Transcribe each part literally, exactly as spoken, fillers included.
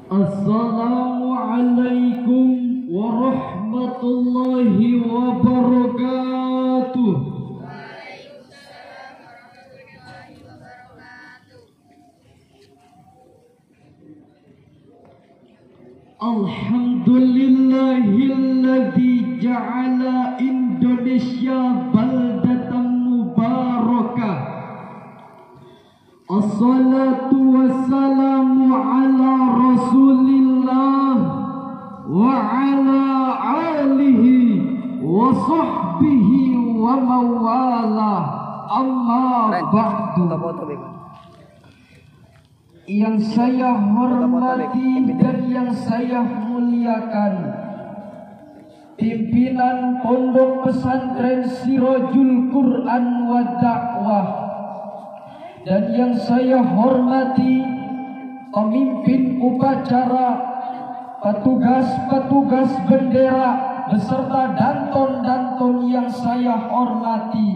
Assalamualaikum warahmatullahi wabarakatuh. Alhamdulillahilladzi ja'ala Indonesia baldatan mubarakah. Assalatu wassalamu ala Rasulillah wa ala alihi wa sahbihi wa mawala. Amma ba'du. Yang saya hormati dan yang saya muliakan, pimpinan Pondok Pesantren Sirajul Quran wa Dakwah, dan yang saya hormati pemimpin upacara, petugas-petugas bendera beserta danton-danton yang saya hormati,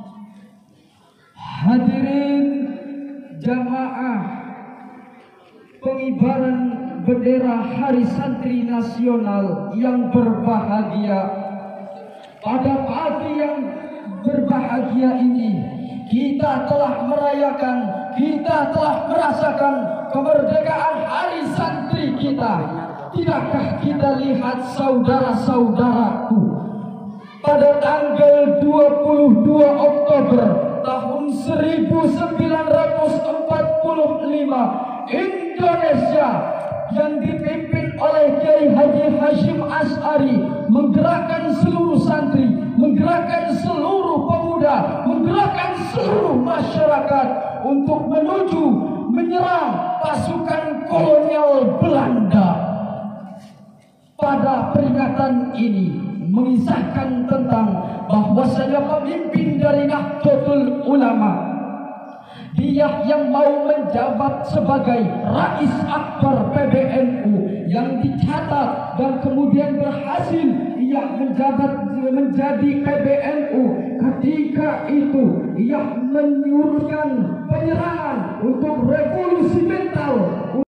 hadirin jamaah pengibaran bendera Hari Santri Nasional yang berbahagia. Pada pagi yang berbahagia ini, kita telah merayakan, kita telah merasakan kemerdekaan Hari Santri kita. Tidakkah kita lihat saudara-saudaraku, pada tanggal dua puluh dua Oktober tahun seribu sembilan ratus empat puluh lima, Indonesia yang dipimpin oleh Kiai Haji Hashim Asy'ari menggerakkan seluruh santri, menggerakkan seluruh pemuda, menggerakkan seluruh masyarakat untuk menuju menyerang pasukan kolonial Belanda. Pada peringatan ini mengisahkan tentang bahwasanya pemimpin dari Nahdlatul Ulama, dia yang mau menjabat sebagai Rais Akbar P B N U, yang dicatat dan kemudian berhasil ia menjabat menjadi P B N U. Ketika itu ia menyuruhkan penyerangan untuk revolusi mental.